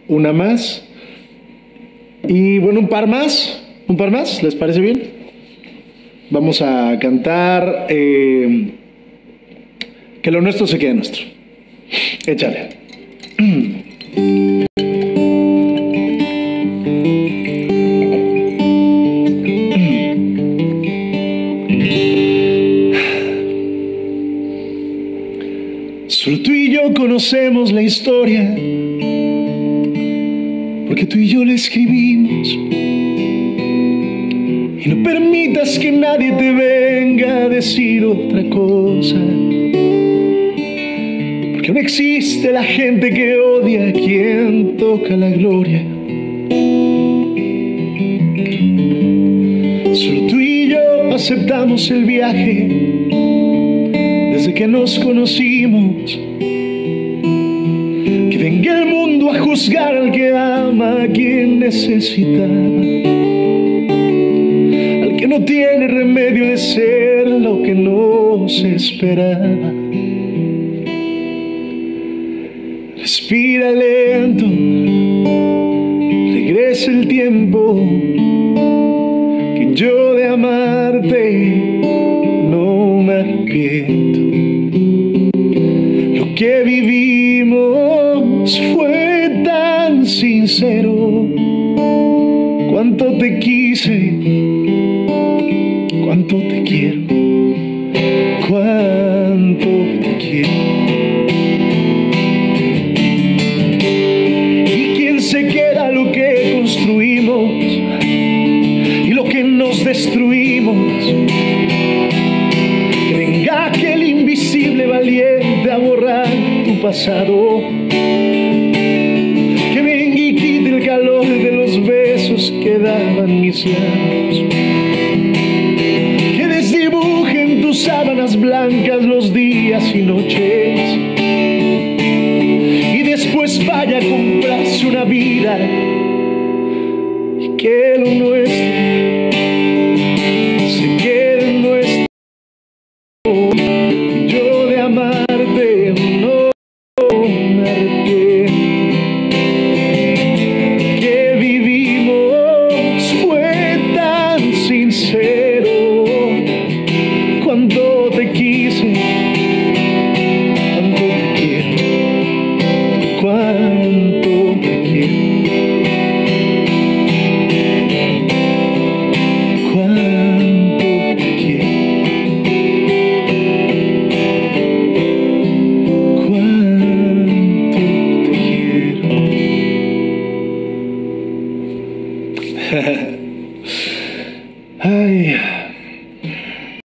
una más. Y bueno, un par más, ¿les parece bien? Vamos a cantar Que lo nuestro se quede nuestro. Échale. Solo tú y yo conocemos la historia, porque tú y yo la escribimos. Y no permitas que nadie te venga a decir otra cosa, porque aún existe la gente que odia a quien toca la gloria. Solo tú y yo aceptamos el viaje desde que nos conocimos. Que venga el mundo a juzgar al que ama, a quien necesitaba, al que no tiene remedio de ser lo que no se esperaba. Respira lento, regresa el tiempo, que yo de amarte no me arrepiento. Lo que vivimos fue tan sincero. Cuánto te quise, cuánto te quiero, cuánto te quiero. ¿Y quién se queda lo que construimos y lo que nos destruimos? Que venga aquel invisible valiente a borrar tu pasado. Que venga y quite el calor de los besos que daban mis labios. Que desdibuje en tus sábanas blancas los días y noches. Y después vaya a comprarse una vida. Y que lo nuestro se quede nuestro. Y yo de amarte no me arrepiento. Que vivimos fue tan sincero. Cuánto te quise, cuánto te quiero, cuánto te quiero, cuánto te quiero, cuánto te quiero. Ay.